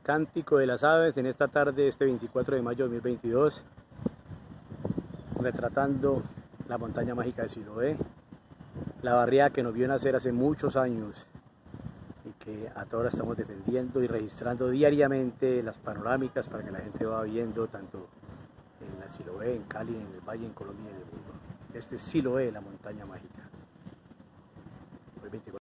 Cántico de las aves en esta tarde, este 24 de mayo de 2022, retratando la montaña mágica de Siloé, la barriada que nos vio nacer hace muchos años y que a todas estamos defendiendo y registrando diariamente las panorámicas para que la gente va viendo tanto en la Siloé, en Cali, en el Valle, en Colombia y en el mundo. Este es Siloé, la montaña mágica.